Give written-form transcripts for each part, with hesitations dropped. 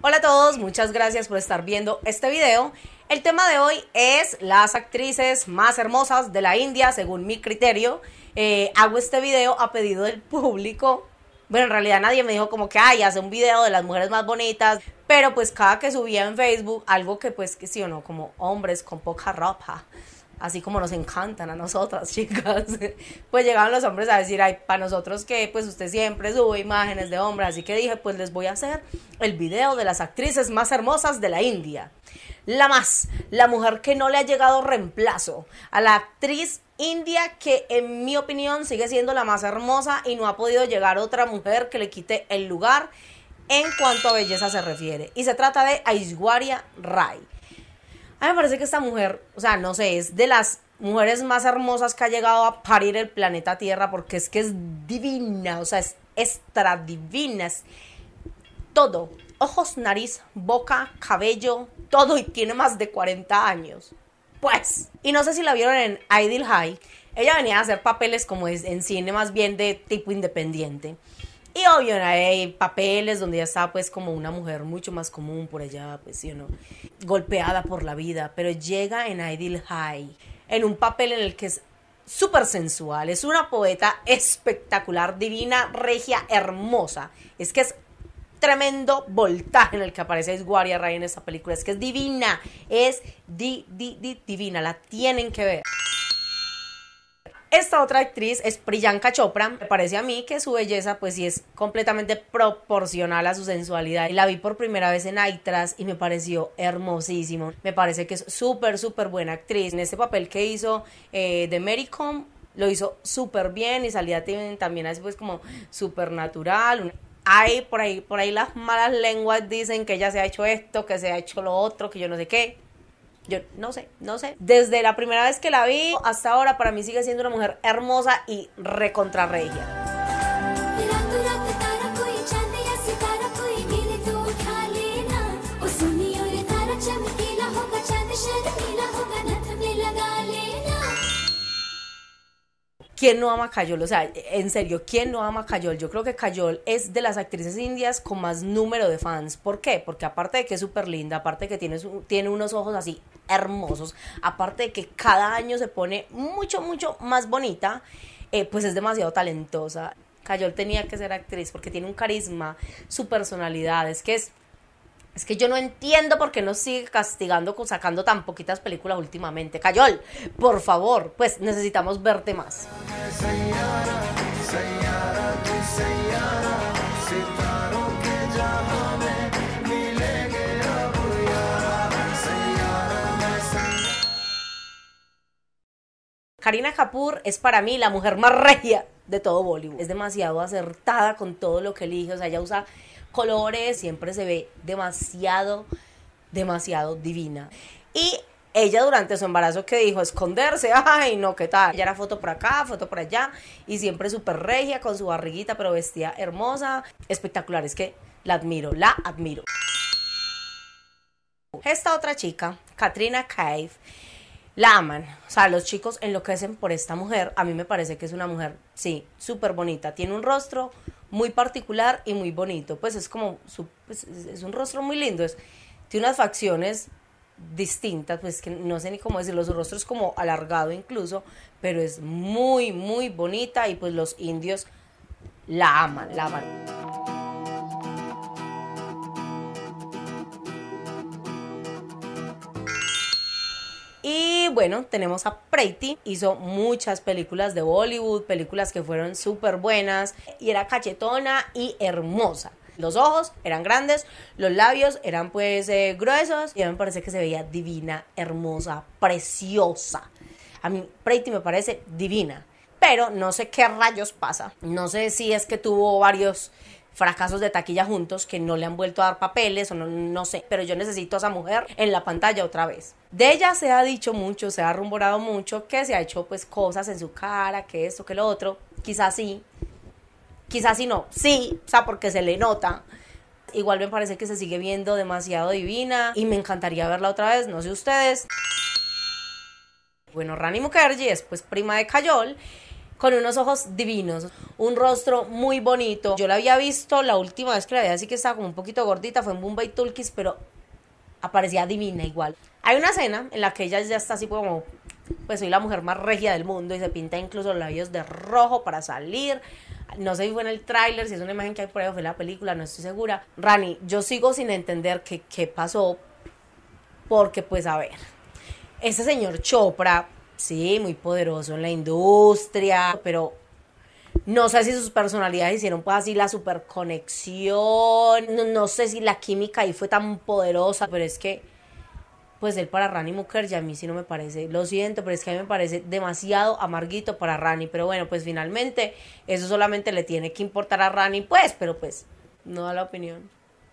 Hola a todos, muchas gracias por estar viendo este video. El tema de hoy es las actrices más hermosas de la India, según mi criterio. Hago este video a pedido del público. Bueno, en realidad nadie me dijo como que, ay, hace un video de las mujeres más bonitas. Pero pues cada que subía en Facebook, algo que pues, que sí o no, como hombres con poca ropa, así como nos encantan a nosotras, chicas, pues llegaban los hombres a decir, ay, para nosotros que pues usted siempre sube imágenes de hombres, así que dije, pues les voy a hacer el video de las actrices más hermosas de la India. La mujer que no le ha llegado reemplazo a la actriz india que en mi opinión sigue siendo la más hermosa y no ha podido llegar otra mujer que le quite el lugar en cuanto a belleza se refiere. Y se trata de Aishwarya Rai. A mí me parece que esta mujer, o sea, no sé, es de las mujeres más hermosas que ha llegado a parir el planeta Tierra, porque es que es divina, o sea, es extra divina, es todo, ojos, nariz, boca, cabello, todo, y tiene más de 40 años. Pues, y no sé si la vieron en Ideal High, ella venía a hacer papeles como en cine más bien de tipo independiente. Y obvio, hay papeles donde ella estaba pues como una mujer mucho más común por allá, pues sí o no, golpeada por la vida, pero llega en Ideal High, en un papel en el que es súper sensual, es una poeta espectacular, divina, regia, hermosa. Es que es tremendo voltaje en el que aparece Aishwarya Rai en esta película, es que es divina, es divina, la tienen que ver. Esta otra actriz es Priyanka Chopra. Me parece a mí que su belleza pues sí es completamente proporcional a su sensualidad. La vi por primera vez en Aitras y me pareció hermosísimo. Me parece que es súper buena actriz. En este papel que hizo de Mary Com, lo hizo súper bien y salía también así pues como súper natural. Hay por ahí las malas lenguas dicen que ella se ha hecho esto, que se ha hecho lo otro, que yo no sé qué. Yo no sé. Desde la primera vez que la vi hasta ahora, para mí sigue siendo una mujer hermosa y recontra regia. ¿Quién no ama a Kajol? O sea, en serio, ¿quién no ama a Kajol? Yo creo que Kajol es de las actrices indias con más número de fans. ¿Por qué? Porque aparte de que es súper linda, aparte de que tiene unos ojos así hermosos, aparte de que cada año se pone mucho más bonita, pues es demasiado talentosa. Kajol tenía que ser actriz porque tiene un carisma, su personalidad, es que yo no entiendo por qué nos sigue castigando sacando tan poquitas películas últimamente. Kajol, por favor, pues necesitamos verte más. Kareena Kapoor es para mí la mujer más regia de todo Bollywood. Es demasiado acertada con todo lo que elige, o sea, ella usa colores, siempre se ve demasiado divina. Y ella durante su embarazo que dijo esconderse, ay no, qué tal, ella era foto por acá, foto por allá, y siempre súper regia, con su barriguita, pero vestida hermosa, espectacular, es que la admiro. Esta otra chica, Katrina Kaif, la aman, o sea, los chicos enloquecen por esta mujer. A mí me parece que es una mujer, sí, súper bonita, tiene un rostro muy particular y muy bonito, pues es como, pues es un rostro muy lindo, tiene unas facciones distintas, pues que no sé ni cómo decirlo, su rostro es como alargado incluso, pero es muy bonita y pues los indios la aman. Y bueno, tenemos a Preeti, hizo muchas películas de Bollywood, películas que fueron súper buenas, y era cachetona y hermosa. Los ojos eran grandes, los labios eran pues gruesos, y a mí me parece que se veía divina, hermosa, preciosa. A mí Preeti me parece divina, pero no sé qué rayos pasa. No sé si es que tuvo varios fracasos de taquilla juntos que no le han vuelto a dar papeles o no sé, pero yo necesito a esa mujer en la pantalla otra vez. De ella se ha dicho mucho, se ha rumorado mucho que se ha hecho pues cosas en su cara, que esto, que lo otro, quizás sí no, sí, o sea, porque se le nota. Igual me parece que se sigue viendo demasiado divina y me encantaría verla otra vez, no sé ustedes. Bueno, Rani Mukherjee es pues prima de Kajol con unos ojos divinos, un rostro muy bonito. Yo la había visto la última vez que la vi, así que estaba como un poquito gordita, fue en Bombay Tulkis, pero aparecía divina igual. Hay una escena en la que ella ya está así como, pues soy la mujer más regia del mundo, y se pinta incluso los labios de rojo para salir. No sé si fue en el tráiler, si es una imagen que hay por ahí o fue en la película, no estoy segura. Rani, yo sigo sin entender qué pasó, porque pues a ver, este señor Chopra, sí, muy poderoso en la industria, pero no sé si sus personalidades hicieron pues así la super conexión, no sé si la química ahí fue tan poderosa, pero es que pues él para Rani Mukherjee a mí sí no me parece, lo siento, pero es que a mí me parece demasiado amarguito para Rani, pero bueno, pues finalmente eso solamente le tiene que importar a Rani, pues, pero pues no da la opinión.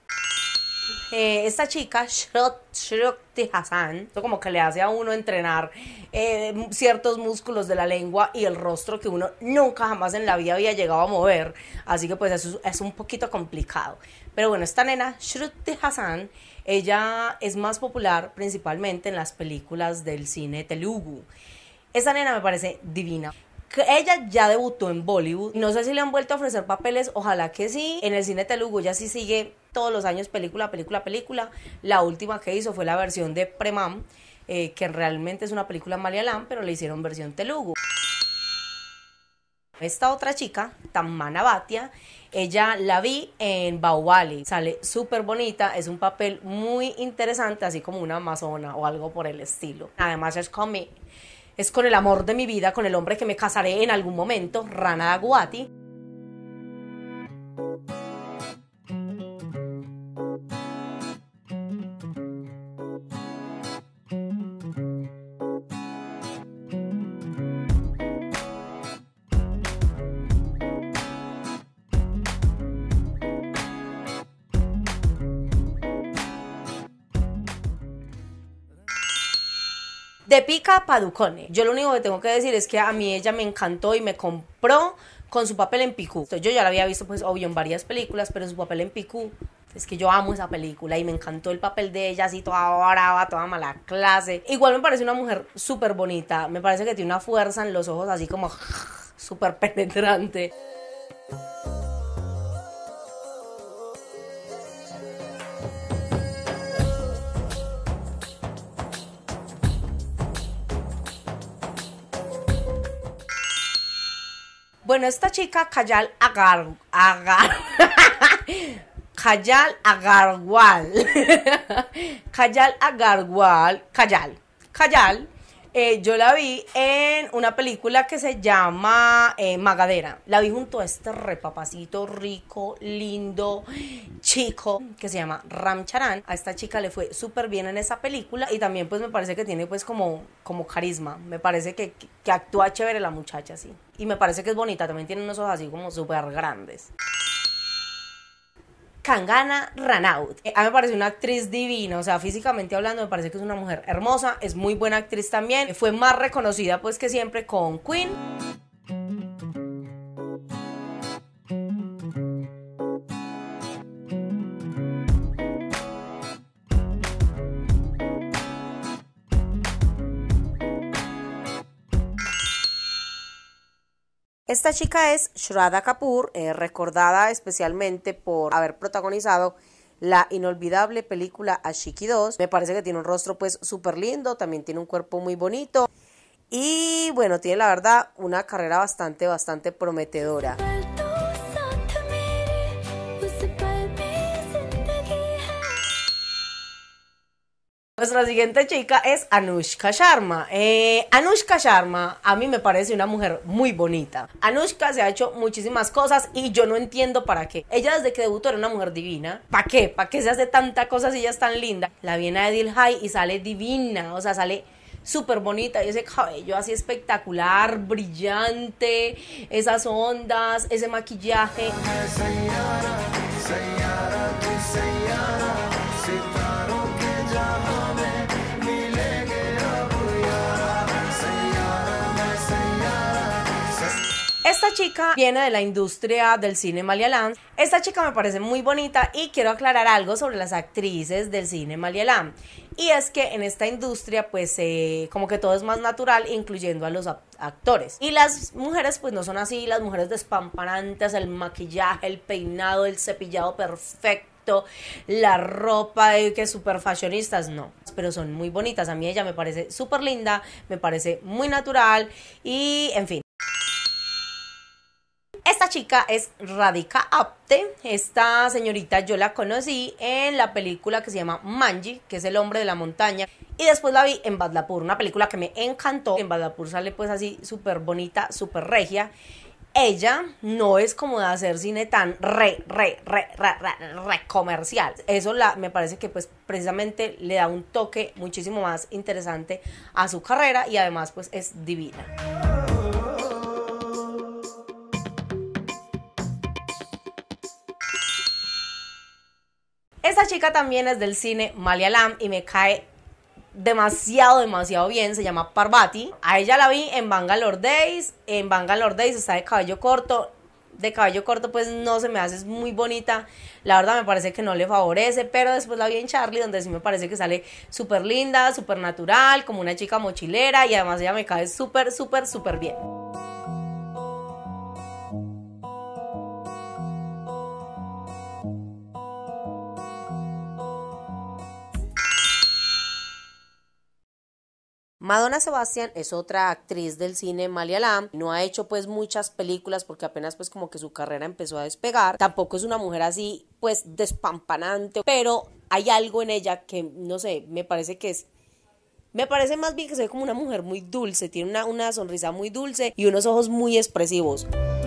Esta chica, Shruti Hassan, como que le hace a uno entrenar ciertos músculos de la lengua y el rostro que uno nunca jamás en la vida había llegado a mover, así que pues eso es un poquito complicado. Pero bueno, esta nena, Shruti Hassan, ella es más popular principalmente en las películas del cine telugu. Esta nena me parece divina. Ella ya debutó en Bollywood, no sé si le han vuelto a ofrecer papeles, ojalá que sí. En el cine telugu ella sí sigue todos los años película. La última que hizo fue la versión de Premam, que realmente es una película malayalam, pero le hicieron versión telugu. Esta otra chica, Tamanna Bhatia, ella la vi en Bahubali, sale súper bonita, es un papel muy interesante, así como una amazona o algo por el estilo. Además es con el amor de mi vida, con el hombre que me casaré en algún momento, Rana Daguati. Deepika Padukone. Yo lo único que tengo que decir es que a mí ella me encantó y me compró con su papel en Piku. Yo ya la había visto pues obvio en varias películas, pero su papel en Piku, es que yo amo esa película y me encantó el papel de ella así toda brava, toda mala clase. Igual me parece una mujer súper bonita, me parece que tiene una fuerza en los ojos así como súper penetrante. Bueno, esta chica, Kajal Agarwal. Kajal, yo la vi en una película que se llama Magadera. La vi junto a este repapacito rico, lindo, chico, que se llama Ram Charan. A esta chica le fue súper bien en esa película y también pues me parece que tiene pues como carisma. Me parece que actúa chévere la muchacha, sí. Y me parece que es bonita, también tiene unos ojos así como súper grandes. Kangana Ranaut. A mí me parece una actriz divina, o sea, físicamente hablando me parece que es una mujer hermosa, es muy buena actriz también, fue más reconocida pues que siempre con Queen. Esta chica es Shraddha Kapoor, recordada especialmente por haber protagonizado la inolvidable película Ashiki 2. Me parece que tiene un rostro pues súper lindo, también tiene un cuerpo muy bonito y bueno, tiene la verdad una carrera bastante prometedora. Nuestra siguiente chica es Anushka Sharma. Anushka Sharma a mí me parece una mujer muy bonita. Anushka se ha hecho muchísimas cosas y yo no entiendo para qué. Ella desde que debutó era una mujer divina. ¿Para qué? ¿Para qué se hace tanta cosa si ella es tan linda? La viene a Edil High y sale divina, o sea, sale súper bonita y ese cabello así espectacular, brillante, esas ondas, ese maquillaje. Esta chica viene de la industria del cine Malayalam. Esta chica me parece muy bonita y quiero aclarar algo sobre las actrices del cine Malayalam. Y es que en esta industria pues como que todo es más natural, incluyendo a los actores. Y las mujeres pues no son así, las mujeres despampanantes, el maquillaje, el peinado, el cepillado perfecto, la ropa de que super fashionistas, no, pero son muy bonitas. A mí ella me parece súper linda, me parece muy natural y en fin. Esta chica es Radhika Apte. Esta señorita yo la conocí en la película que se llama Manji, que es El hombre de la montaña, y después la vi en Badlapur, una película que me encantó. En Badlapur sale pues así súper bonita, súper regia. Ella no es como de hacer cine tan re comercial. Eso me parece que pues precisamente le da un toque muchísimo más interesante a su carrera y además pues es divina. Esta chica también es del cine Malayalam y me cae demasiado bien. Se llama Parvati. A ella la vi en Bangalore Days. En Bangalore Days está de cabello corto. De cabello corto pues no se me hace, es muy bonita. La verdad me parece que no le favorece, pero después la vi en Charlie, donde sí me parece que sale súper linda, súper natural, como una chica mochilera, y además ella me cae súper bien. Madonna Sebastian es otra actriz del cine Malayalam. No ha hecho pues muchas películas porque apenas pues como que su carrera empezó a despegar. Tampoco es una mujer así pues despampanante, pero hay algo en ella que no sé, me parece más bien que se ve como una mujer muy dulce. Tiene una sonrisa muy dulce y unos ojos muy expresivos.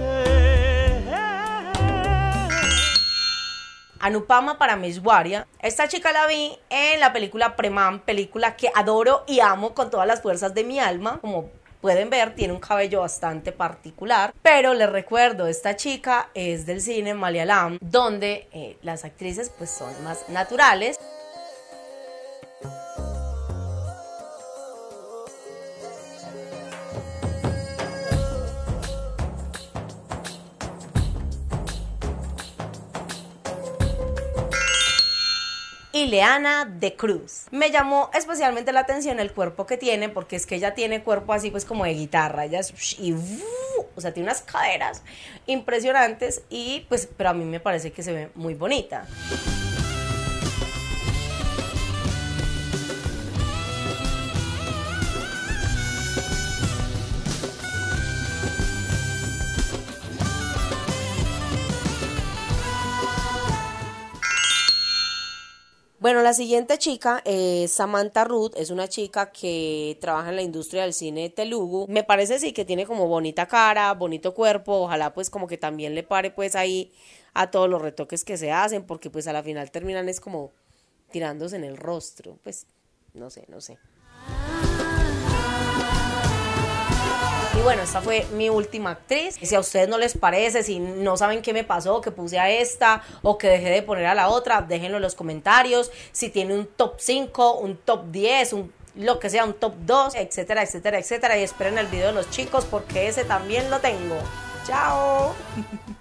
Anupama Parameswaria. Esta chica la vi en la película Premam, película que adoro y amo con todas las fuerzas de mi alma. Como pueden ver, tiene un cabello bastante particular, pero les recuerdo, esta chica es del cine Malayalam, donde las actrices pues son más naturales. Ileana de Cruz. Me llamó especialmente la atención el cuerpo que tiene, porque es que ella tiene cuerpo así pues como de guitarra, ella es, o sea, tiene unas caderas impresionantes y pues, pero a mí me parece que se ve muy bonita. Bueno, la siguiente chica es Samantha Ruth, es una chica que trabaja en la industria del cine telugu. Me parece sí que tiene como bonita cara, bonito cuerpo, ojalá pues como que también le pare pues ahí a todos los retoques que se hacen, porque pues a la final terminan es como tirándose en el rostro, pues no sé. Y bueno, esta fue mi última actriz. Si a ustedes no les parece, si no saben qué me pasó, que puse a esta o que dejé de poner a la otra, déjenlo en los comentarios. Si tiene un top 5, un top 10, lo que sea, un top 2, etcétera. Y esperen el video de los chicos porque ese también lo tengo. ¡Chao!